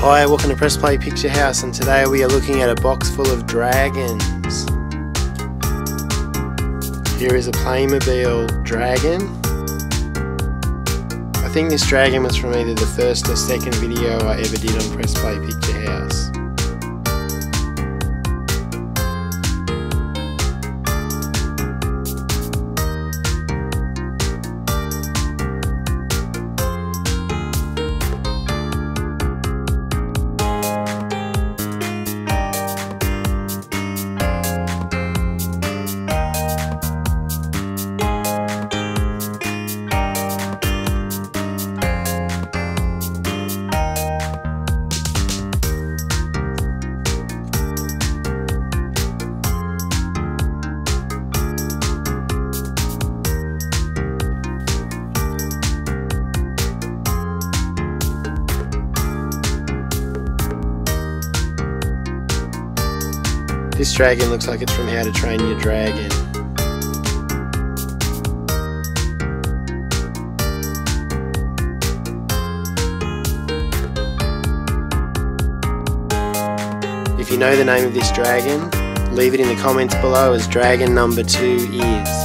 Hi, welcome to Press Play Picture House, and today we are looking at a box full of dragons. Here is a Playmobil dragon. I think this dragon was from either the first or second video I ever did on Press Play Picture House. This dragon looks like it's from How to Train Your Dragon. If you know the name of this dragon, leave it in the comments below, as dragon number 2 is.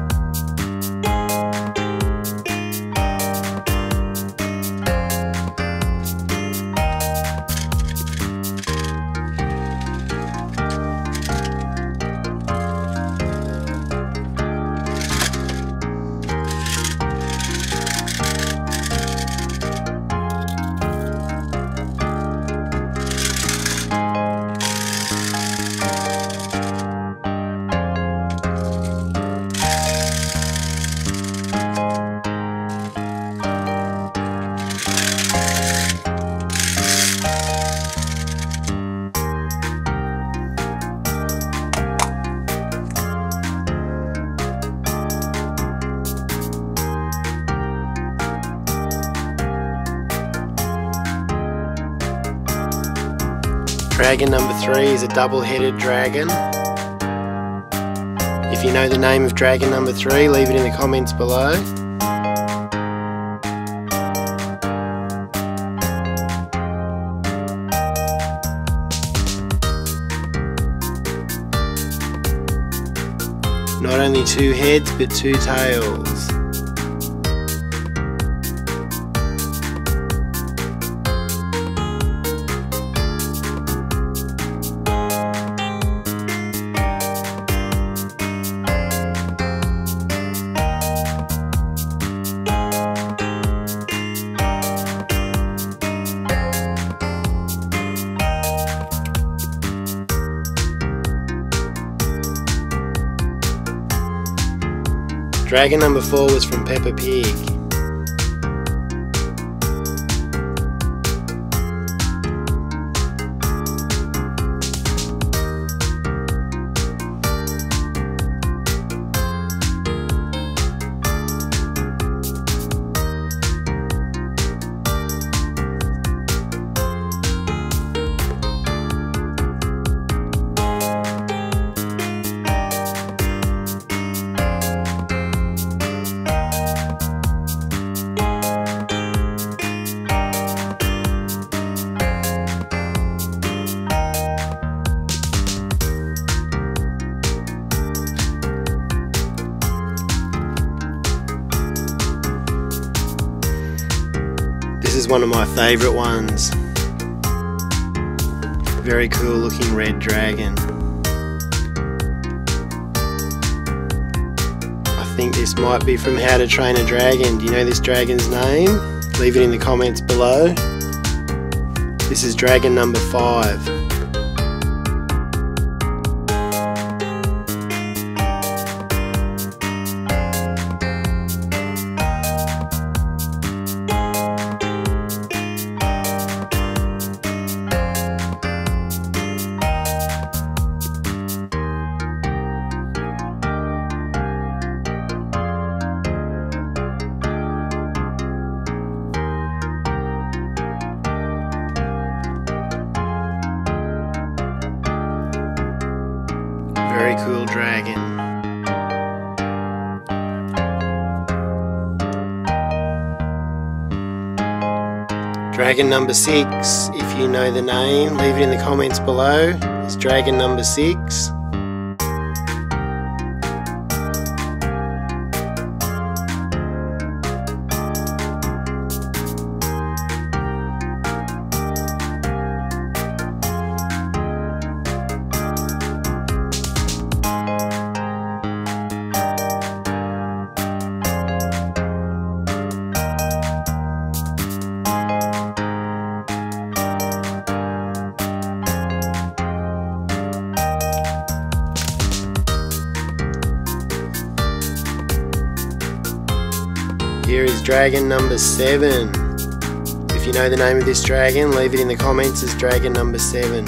Dragon number 3 is a double-headed dragon. If you know the name of dragon number 3, leave it in the comments below. Not only 2 heads, but 2 tails. Dragon number 4 was from Peppa Pig. This is one of my favourite ones. Very cool looking red dragon. I think this might be from How to Train a Dragon. Do you know this dragon's name? Leave it in the comments below. This is dragon number 5. Very cool dragon. Dragon number 6, if you know the name, leave it in the comments below. It's dragon number 6. Here is dragon number 7. If you know the name of this dragon, leave it in the comments as dragon number 7.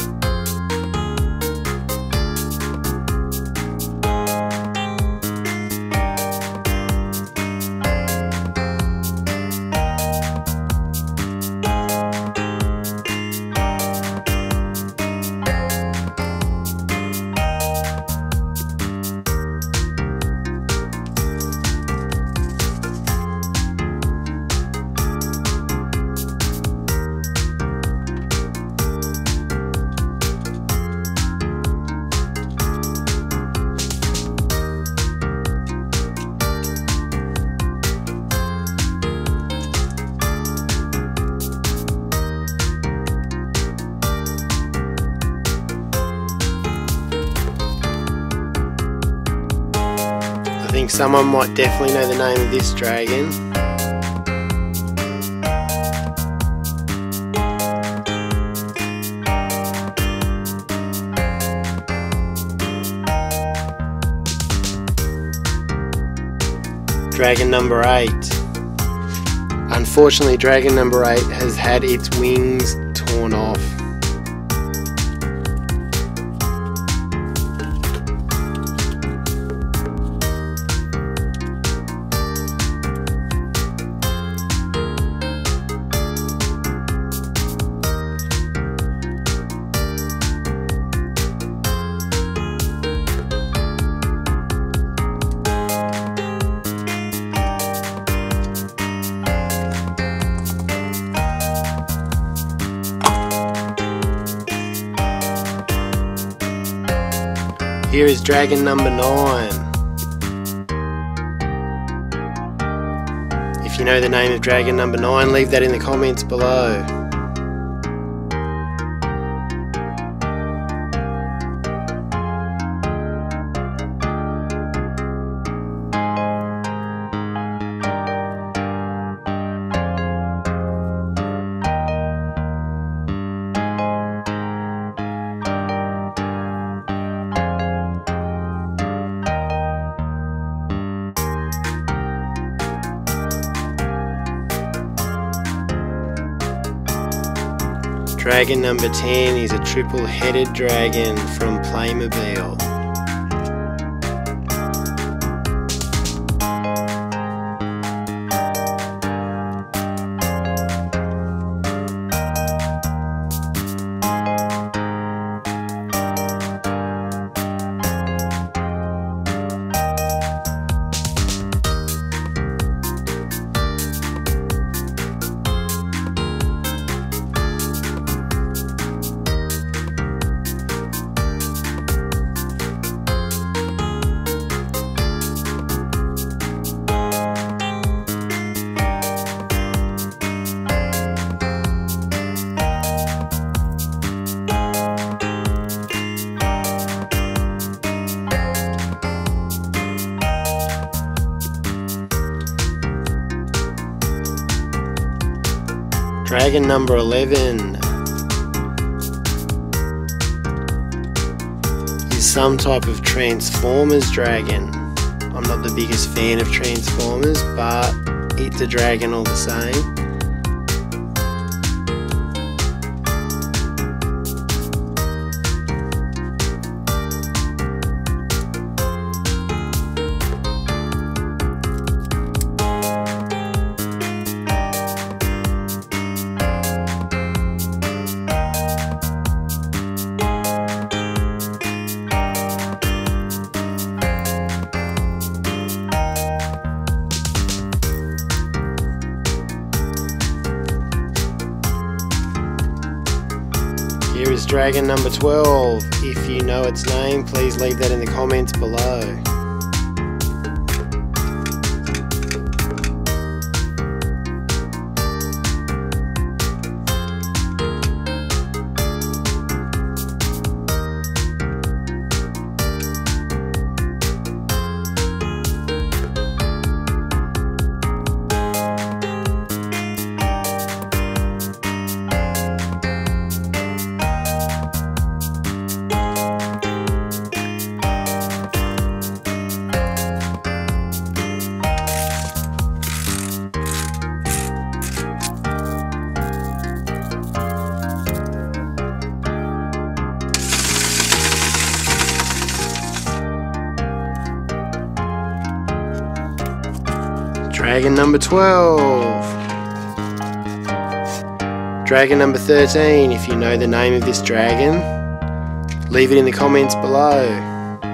I think someone might definitely know the name of this dragon. Dragon number 8. Unfortunately, dragon number 8 has had its wings torn off. Here is dragon number 9. If you know the name of dragon number 9, leave that in the comments below. Dragon number 10 is a triple-headed dragon from Playmobil. Dragon number 11 is some type of Transformers dragon. I'm not the biggest fan of Transformers, but it's a dragon all the same. is dragon number 12. If you know its name, please leave that in the comments below. Dragon number 12. Dragon number 13. If you know the name of this dragon, leave it in the comments below.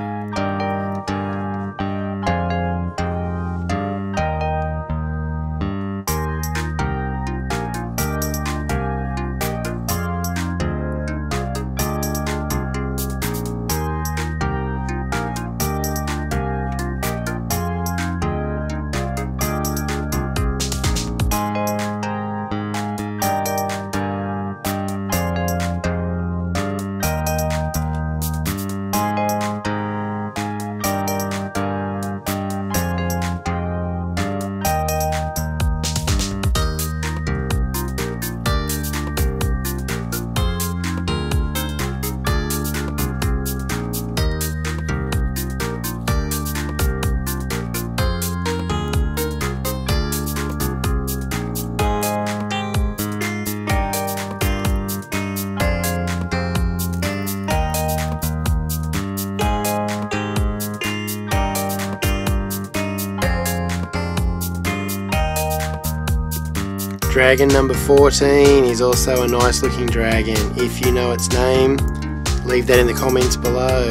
Dragon number 14 is also a nice looking dragon. If you know its name, leave that in the comments below.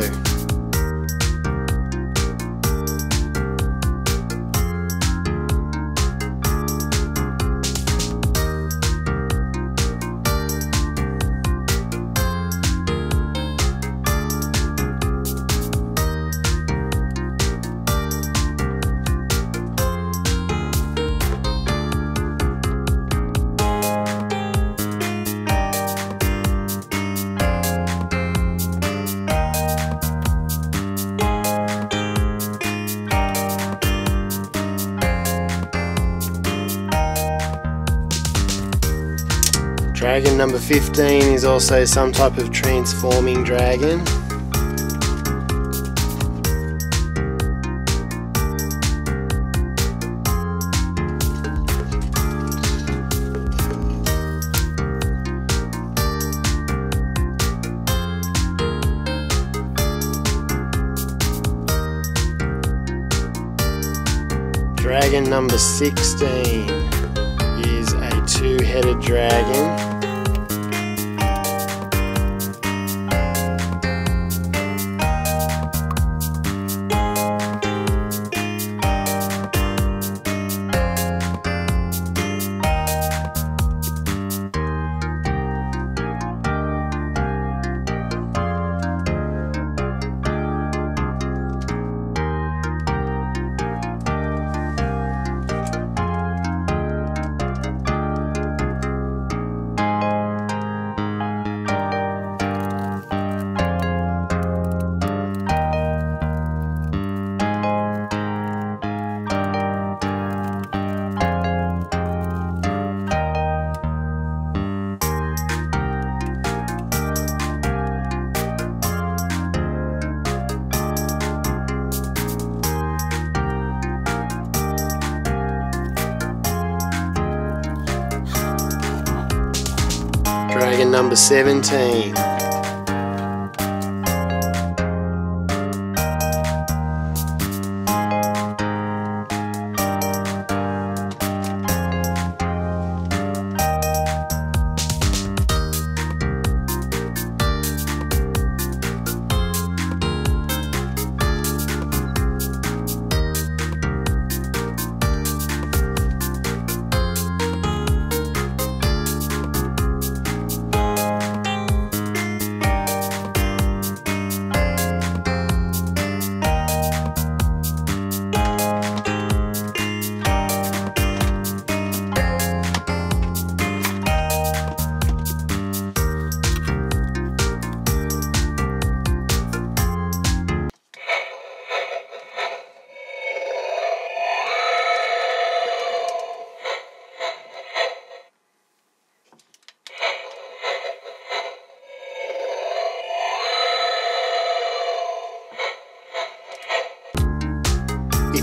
Dragon number 15 is also some type of transforming dragon. Dragon number 16 is a two-headed dragon. Dragon number 17.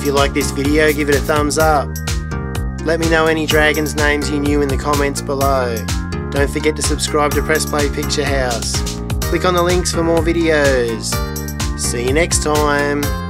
If you like this video, give it a thumbs up. Let me know any dragons' names you knew in the comments below. Don't forget to subscribe to Press Play Picture House. Click on the links for more videos. See you next time.